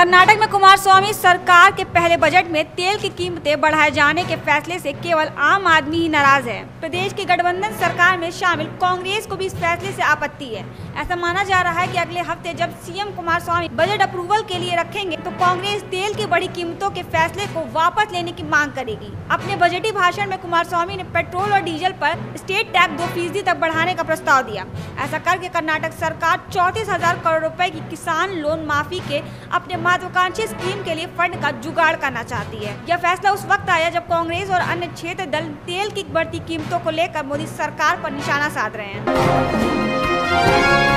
कर्नाटक में कुमारस्वामी सरकार के पहले बजट में तेल की कीमतें बढ़ाए जाने के फैसले से केवल आम आदमी ही नाराज है। प्रदेश की गठबंधन सरकार में शामिल कांग्रेस को भी इस फैसले से आपत्ति है। ऐसा माना जा रहा है कि अगले हफ्ते जब सीएम कुमारस्वामी बजट अप्रूवल के लिए रखेंगे तो कांग्रेस तेल की बढ़ी कीमतों के फैसले को वापस लेने की मांग करेगी। अपने बजटीय भाषण में कुमारस्वामी ने पेट्रोल और डीजल पर स्टेट टैक्स 2% तक बढ़ाने का प्रस्ताव दिया। ऐसा करके कर्नाटक सरकार 34,000 करोड़ रुपए की किसान लोन माफी के अपने महत्वाकांक्षी स्कीम के लिए फंड का जुगाड़ करना चाहती है। यह फैसला उस वक्त आया जब कांग्रेस और अन्य क्षेत्र दल तेल की बढ़ती कीमतों को लेकर मोदी सरकार पर निशाना साध रहे हैं।